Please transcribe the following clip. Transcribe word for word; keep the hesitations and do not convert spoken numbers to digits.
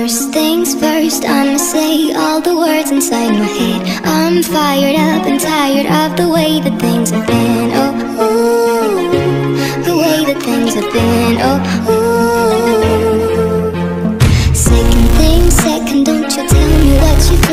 First things first, I'ma say all the words inside my head. I'm fired up and tired of the way that things have been. Oh, ooh, the way that things have been. Oh, ooh. Second thing second, don't you tell me what you